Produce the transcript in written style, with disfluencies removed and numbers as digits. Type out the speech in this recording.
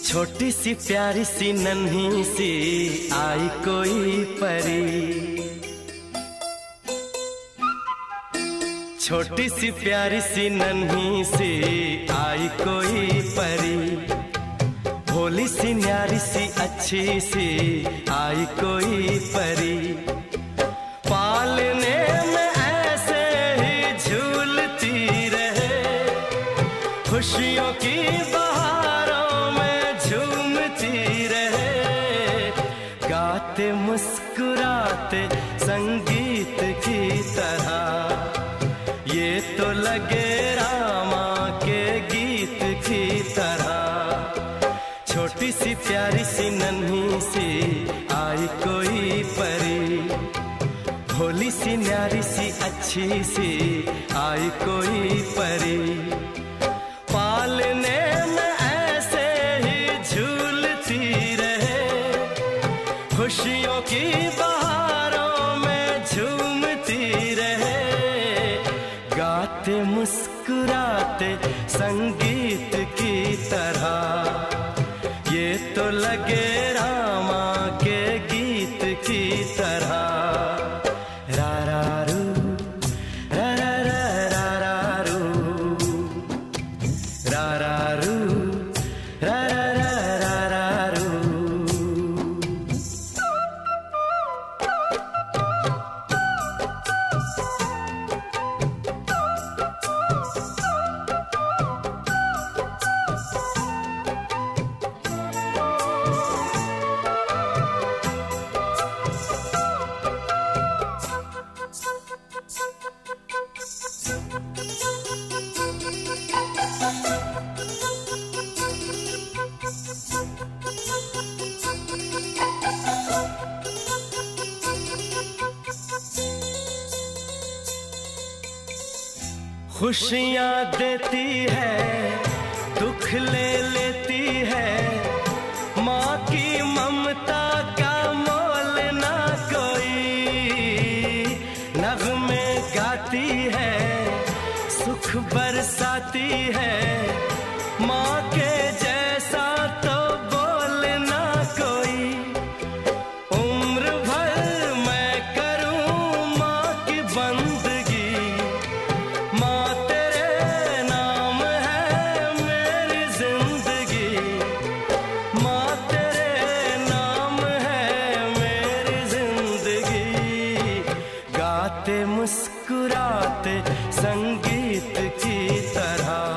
छोटी सी प्यारी सी नन्ही सी आई कोई परी, छोटी सी प्यारी सी नन्ही सी आई कोई परी, भोली सी न्यारी सी अच्छी सी आई कोई परी। पालने में ऐसे ही झूलती रहे, खुशियों की बहारों में झूमती रहे, गाते मुस्कुराते संगीत की तरह, ये तो लगे रामा के गीत की तरह। छोटी सी प्यारी सी नन्ही सी आई कोई परी, भोली सी न्यारी सी अच्छी सी आई कोई परी। पालने में ऐसे ही झूलती रहे, खुशियों की बहारों में झूमती रहे, गाते मुस्कुराते संगीत की तरह, ये तो लगे रामा के गीत की तरह। रा रा रू, रा रा रा रा रा रू, रा रा रू, रा रा रा रा रा रू। खुशियाँ देती है, दुख ले लेती है, माँ की ममता का मोल ना कोई। नग़्मे गाती है, सुख बरसाती है, माँ के जैसा तो बोल ना कोई। उम्र भर मैं करूँ माँ की बंदगी, गाते मुस्कुराते संगीत की तरह,